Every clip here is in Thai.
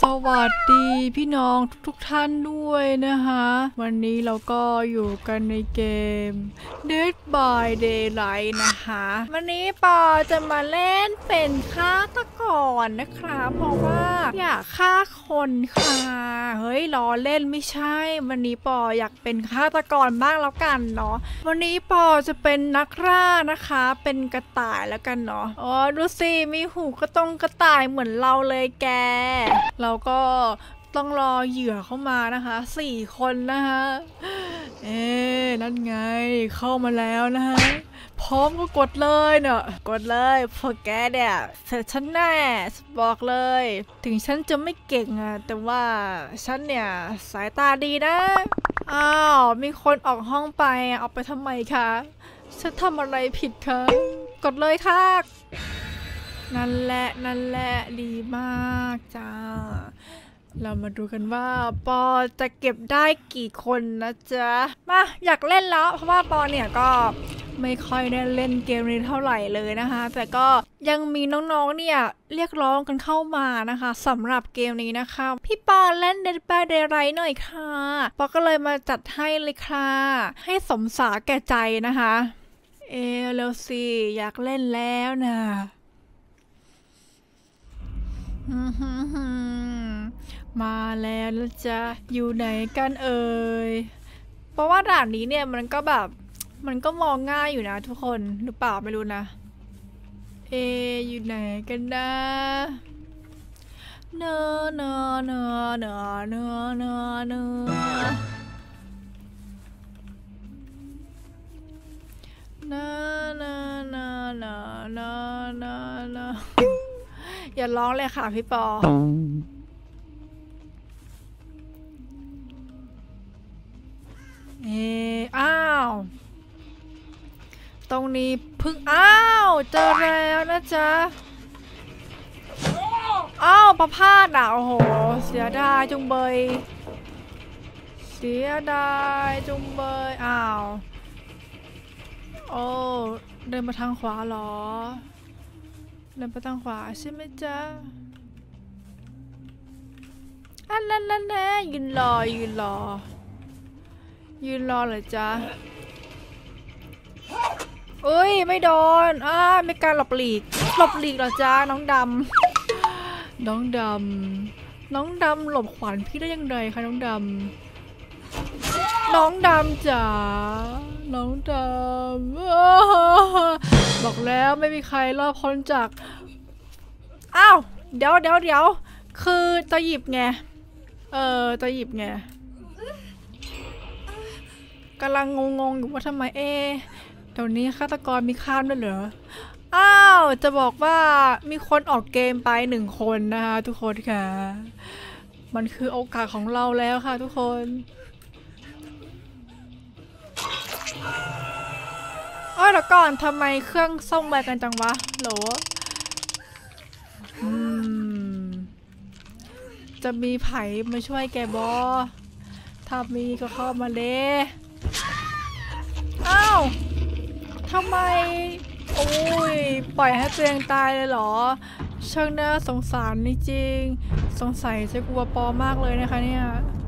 วัสดีพี่น้องทุกท่านด้วยนะคะวันนี้เราก็อยู่กันในเกม Dead by Daylight นะคะวันนี้ปอจะมาเล่นเป็นฆาตกรนะคะเพราะว่าอยากฆ่าคนค่ะเฮ้ยล้อเล่นไม่ใช่วันนี้ปออยากเป็นฆาตกรบ้างแล้วกันเนาะวันนี้ปอจะเป็นนักล่านะคะเป็นกระต่ายแล้วกันเนาะอ๋อดูสิมีหูกระต่ายเหมือนเราเลยแกเราก็ต้องรอเหยื่อเข้ามานะคะ4 คนนะคะนั่นไงเข้ามาแล้วนะคะพร้อมก็กดเลยเนาะกดเลยพวกแกเนี่ยเสร็จฉันแน่บอกเลยถึงฉันจะไม่เก่งอะแต่ว่าฉันเนี่ยสายตาดีนะอ้าวมีคนออกห้องไปออกไปทำไมคะฉันทำอะไรผิดคะกดเลยค่ะนั่นแหละดีมากจ้าเรามาดูกันว่าปอจะเก็บได้กี่คนนะจ๊ะมาอยากเล่นแล้วเพราะว่าปอเนี่ยก็ไม่ค่อยได้เล่นเกมนี้เท่าไหร่เลยนะคะแต่ก็ยังมีน้องๆเนี่ยเรียกร้องกันเข้ามานะคะสำหรับเกมนี้นะคะพี่ปอเล่น Dead by Daylight หน่อยค่ะปอก็เลยมาจัดให้เลยค่ะให้สมสาแก่ใจนะคะเร็วสิอยากเล่นแล้วนะมาแล้วนะจ๊ะอยู่ไหนกันเอ่ยเพราะว่าด่านนี้เนี่ยมันก็แบบมันก็มองง่ายอยู่นะทุกคนหรือเปล่าไม่รู้นะอยู่ไหนกันนะเนอย่าร้องเลยค่ะพี่ปออ้าวตรงนี้พึ่งอ้าวเจอแล้วนะจ๊ะอ้าวประพาสอ่ะโอ้โหเสียดายจุงเบยอ้าวโอ้เดินมาทางขวาเหรอเดินไปทางขวาใช่ไหมจ๊ะอันนั้นแน่ยืนรอเหรอจ๊ะอุ้ยไม่โดนไม่การหลบหลีกเหรอจ๊ะน้องดำหลบขวานพี่ได้ยังไงคะน้องดำจ๋าน้องดำบอกแล้วไม่มีใครรอดพ้นจากอ้าวเดี๋ยวคือจะหยิบไงกำลังงงอยู่ว่าทำไมเเดี๋ยวนี้ฆาตกรมีข้ามด้วยเหรออ้าวจะบอกว่ามีคนออกเกมไป1 คนนะคะทุกคนค่ะมันคือโอกาสของเราแล้วค่ะทุกคนเดี๋ยวก่อนทำไมเครื่องส่งไปกันจังวะโหลจะมีไผ่มาช่วยแกบอถ้ามีก็เข้ามาเลยอ้าวทำไมโอ้ยปล่อยให้ตัวเองตายเลยเหรอช่างน่าสงสารนี่จริงสงสัยจะกลัวปอมากเลยนะคะเนี่ย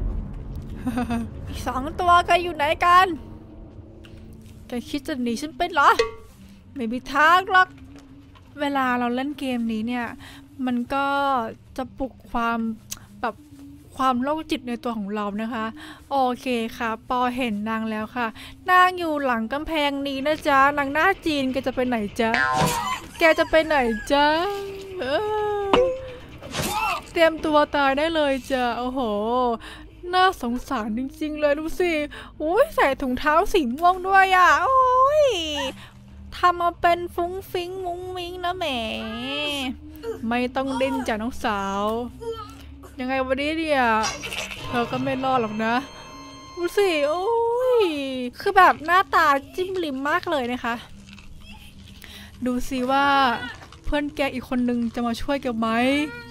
2 ตัวกันอยู่ไหนกันแกคิดจะหนีฉันไปเหรอไม่มีทางหรอกเวลาเราเล่นเกมนี้เนี่ยมันก็จะปลุกความโรคจิตในตัวของเรานะคะโอเคค่ะปอเห็นนางแล้วค่ะนางอยู่หลังกำแพงนี้นะจ๊ะนางหน้าจีนแกจะไปไหนจ๊ะเตรียมตัวตายได้เลยจ้ะโอ้โหน่าสงสารจริงๆเลยดูสิโอ้ยใส่ถุงเท้าสีม่วงด้วยอ่ะโอ้ยทำมาเป็นฟุ้งฟิ้งมุ้งมิ้งนะแหมไม่ต้องดิ้นจ้ะน้องสาวยังไงวันนี้เนี่ยเธอก็ไม่รอดหรอกนะดูสิโอ้ยคือแบบหน้าตาจิ้มลิ้มมากเลยนะคะดูสิว่าเพื่อนแกอีกคนนึงจะมาช่วยแกไหม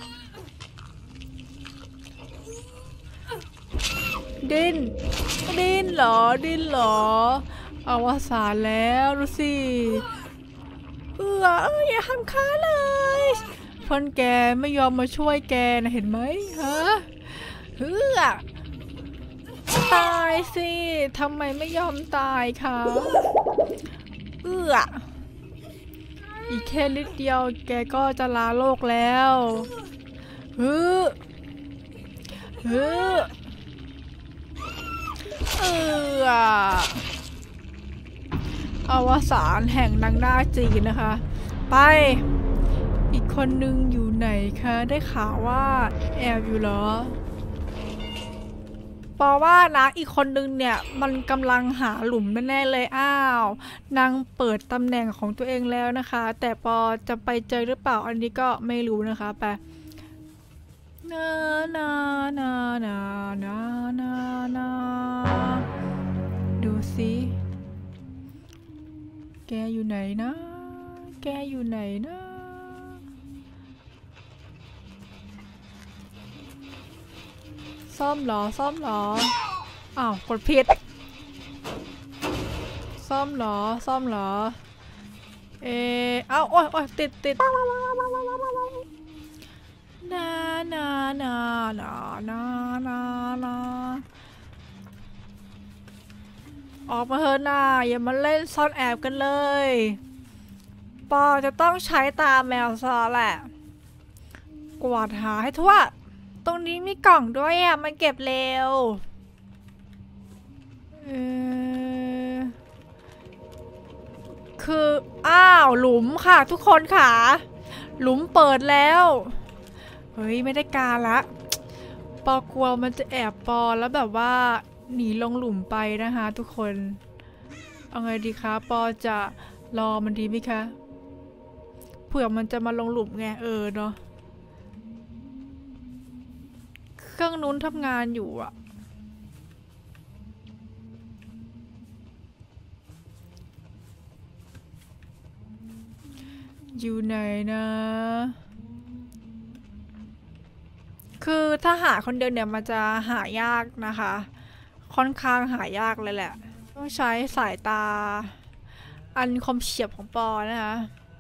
ดิ้นเหรออวสานแล้วดูสิอย่าทำข้าเลยเพื่อนแกไม่ยอมมาช่วยแกนะเห็นไหมฮะตายสิทำไมไม่ยอมตายคะอีกแค่นิดเดียวแกก็จะลาโลกแล้วอวสานแห่งนางนาคจีนนะคะไปอีกคนนึงอยู่ไหนคะได้ข่าวว่าแอบอยู่เหรอปอว่านะอีกคนนึงเนี่ยมันกำลังหาหลุมแน่ๆเลยอ้าวนางเปิดตำแหน่งของตัวเองแล้วนะคะแต่ปอจะไปเจอหรือเปล่าอันนี้ก็ไม่รู้นะคะไปนาดูสิแกอยู่ไหนนะแกอยู่ไหนนะซ่อมเหรออ้าวกดผิดซ่อมเหรอเอ้าโอ๊ยติดนาออกมาเถอะนาอย่ามาเล่นซ่อนแอบกันเลยปอจะต้องใช้ตาแมวซอแหละกวาดหาให้ทั่วตรงนี้มีกล่องด้วยอ่ะมันเก็บเร็วคืออ้าวหลุมค่ะทุกคนค่ะหลุมเปิดแล้วเฮ้ยไม่ได้การละปอกลัวมันจะแอบปอแล้วแบบว่าหนีลงหลุมไปนะคะทุกคนเอาไงดีคะปอจะรอมันดีไหมคะเผื่อมันจะมาลงหลุมไงเนาะเครื่องนู้นทำงานอยู่อะอยู่ไหนนะคือถ้าหาคนเดียวเนี่ยมันจะหายากนะคะค่อนข้างหายากเลยแหละต้องใช้สายตาอันคมเฉียบของปอนะคะ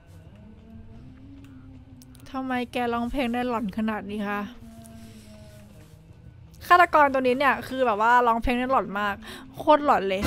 ทำไมแกร้องเพลงได้หล่อนขนาดนี้คะฆาตกรตัวนี้เนี่ยคือแบบว่าร้องเพลงได้หล่อนมากโคตรหล่อนเลย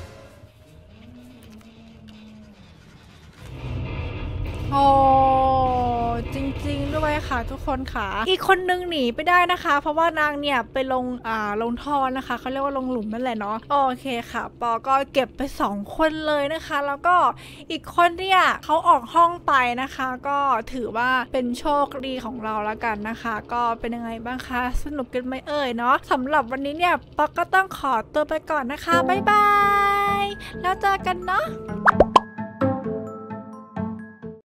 โอ้จริงๆด้วยค่ะทุกคนค่ะอีกคนนึงหนีไปได้นะคะเพราะว่านางเนี่ยไปลงท่อนะคะเขาเรียกว่าลงหลุมนั่นแหละเนาะโอเคค่ะปอก็เก็บไป2คนเลยนะคะแล้วก็อีกคนเนี่ยเขาออกห้องไปนะคะก็ถือว่าเป็นโชคดีของเราแล้วกันนะคะก็เป็นยังไงบ้างคะสนุกกันไหมเนาะสำหรับวันนี้เนี่ยปอก็ต้องขอตัวไปก่อนนะคะบ๊ายบายแล้วเจอกันเนาะ